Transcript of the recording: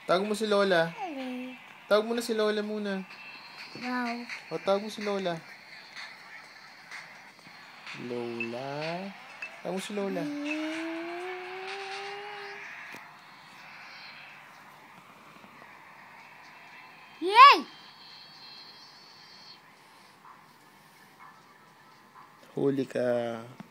Tawag mo si Lola. Hello. Tawag mo na si Lola muna. Wow. O, tawag mo si Lola. Lola. Tawag mo si Lola. Yay! Huli ka.